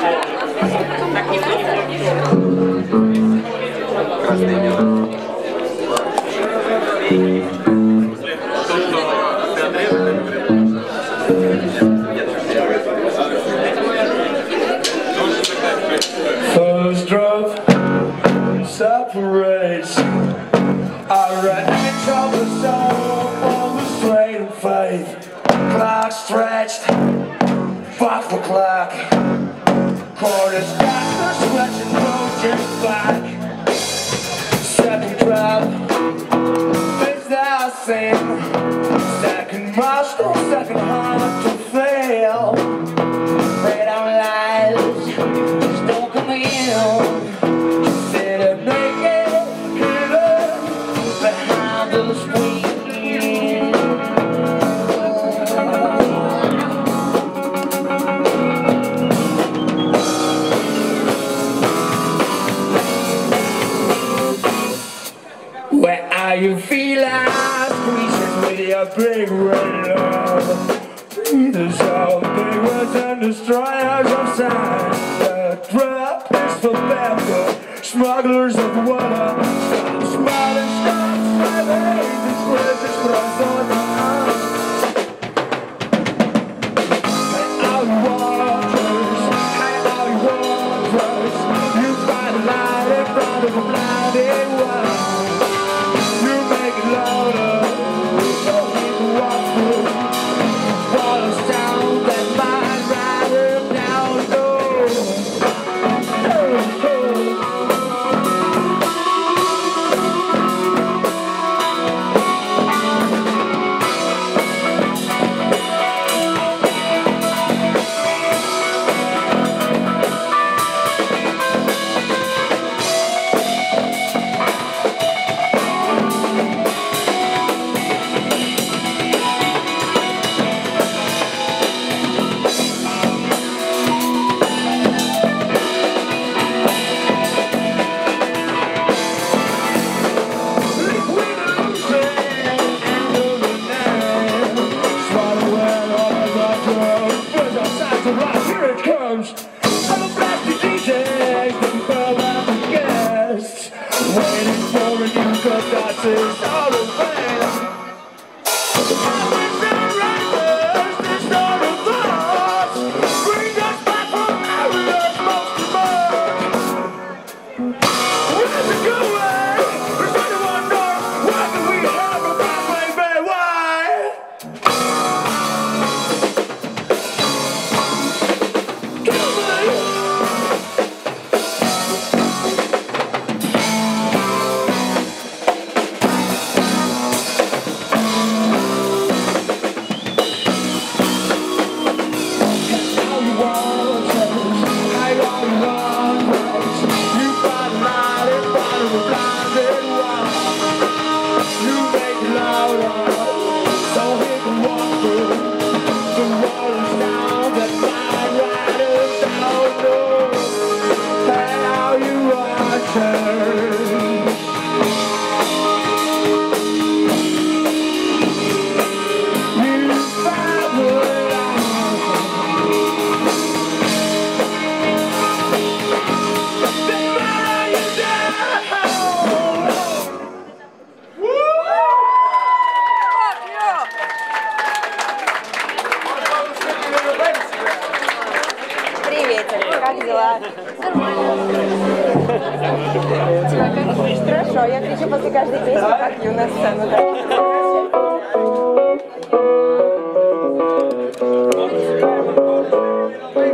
First drop separates. I ran trouble song on the straight of faith. Clock stretched, fuck the clock. Quarters back, the stretching project back. Second drop, fifth I sing. Second muscle, second heart to fail. Red on lies, just don't come in. Sit up naked, hidden behind the screen. Where are you feeling? Squeezing with your big red love. Breathers out, big words and destroyers of science. The drop is for backward smugglers of water. Stop smiling, stop smiling. This world is runs on the arms. Hey, all you waters, hey, all you waters. You find a light in front of a blinded one. You make it louder, so we can walk through. Sound that might ride her down low. Here it comes. I'm a plastic DJ, the girl and the guest, waiting for a new cut that is all around. This sort of us bring us back from areas most remote. Where's it going? Does anyone know? What do we have about baby? Why? Как дела? Хорошо, я кричу после каждой песни, как на сцену. Да.